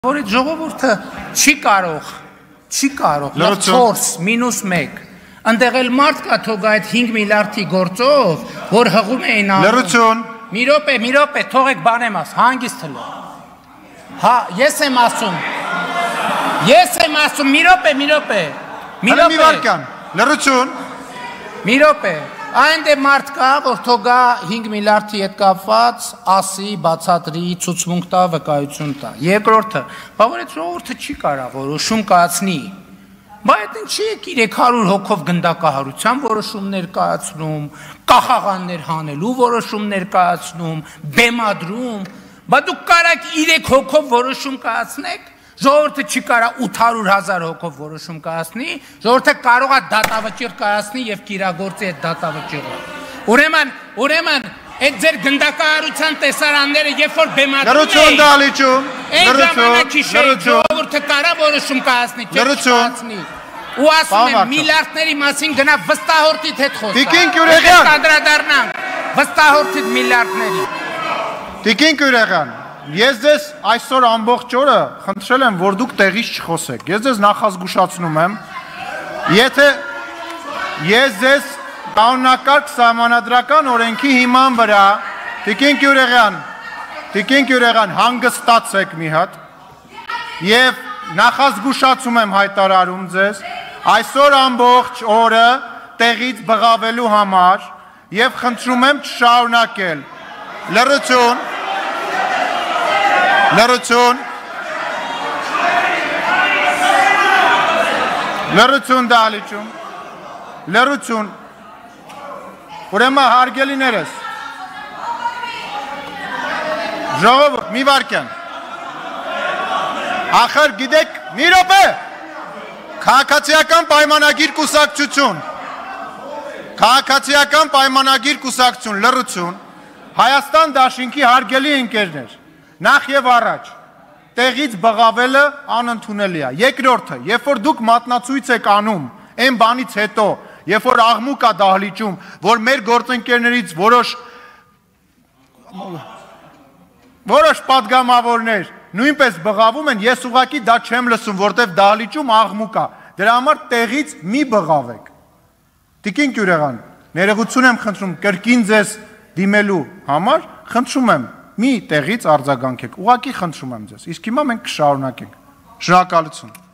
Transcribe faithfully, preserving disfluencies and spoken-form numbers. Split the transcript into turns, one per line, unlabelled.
Որից ժողովուրդը չի կարող, չի կարող, լավ չորս, մինուս մեկ, ընդեղ էլ մարդ կա թող այդ հինգ միլիարդի գործով, որ հղում էին անում։
Լրություն։
Մի րոպե, մի րոպե, թողեք բանեմ աս, հանգիստ հլը։ Հա, ես եմ ասում, ես եմ ասում, մի րոպե, մի րոպե, մի
րոպե։ Մի վարկյան, լրություն։
Մի րոպե, այն դե մարդ կա, որ թողա հինգ միլիարդի հետ կապված, ասի, բացատրի, ցուցմունք տա, վկայություն տա։ Երկրորդը, բա որ այդ ժողովուրդը չի կարող որոշում կայացնի։ Բա այդ ինչի է երեք հարյուր հոգով գնդակահարության որոշումներ կայացնում, կախաղաններ հանելու որոշումներ կայացնում, բեմադրում, բա դուք կարաք երեք հոգով որոշում կայացնեք, ժողովուրդը չի կարող ութ հարյուր հազար հոգով որոշում կայացնի, ժողովուրդը կարող է դատավճիռ կայացնի եւ կիրագործի այդ դատավճիռը։ Ուրեմն, ուրեմն այդ ձեր գնդակահարության տեսարանները երբ որ բեմադրում
էին, լրություն դալիճում,
լրություն, ժողովուրդը կարող որոշում կայացնի,
լրություն,
ու ասում եմ միլիարդների մասին գնա վստահորդիդ հետ խոսա։
Տիկին Գյուրեգյան,
անդրադառնանք վստահորդիդ միլիարդների։
Տիկին Գյուրեգյան, ես ձեզ այսօր ամբողջ օրը խնդրել եմ, որ դուք տեղից չխոսեք։ Ես ձեզ նախազգուշացնում եմ, եթե ես ձեզ Կանոնակարգ սահմանադրական օրենքի հիման վրա, Տիկին Գյուրեգյան, Տիկին Գյուրեգյան, հանգստացեք մի հատ եւ նախազգուշացում եմ հայտարարում ձեզ, այսօր ամբողջ օրը տեղից բղավելու համար եւ խնդրում եմ չշարունակել։ Լրություն, լրություն, լրություն դալիճում, լրություն, ուրեմն հարգելիներս, ժողովուրդ, մի վարկյան, ախր գիտեք, մի րոպե, քաղաքացիական պայմանագիր կուսակցություն, քաղաքացիական պայմանագիր կուսակցություն, լրություն, Հայաստան դաշինքի հարգելի ընկերներ, նախ եւ առաջ, տեղից բղավելը անընդունելի է։ Երկրորդը, երբ որ դուք մատնացույց եք անում, այն բանից հետո, երբ որ աղմուկ է դահլիճում, որ մեր գործընկերներից որոշ որոշ պատգամավորներ նույնպես բղավում են, ես ուղղակի դա չեմ լսում, որտեվ դահլիճում աղմուկ է։ Դրա համար տեղից մի բղավեք։ Տիկին Գյուրեգյան, ներողություն եմ խնդրում կրկին ձեզ դիմելու համար, խնդրում եմ մի տեղից արձագանքեք, ուղղակի խնդրում եմ ձեզ, իսկ հիմա մենք կշարունակենք։ Շնորհակալություն։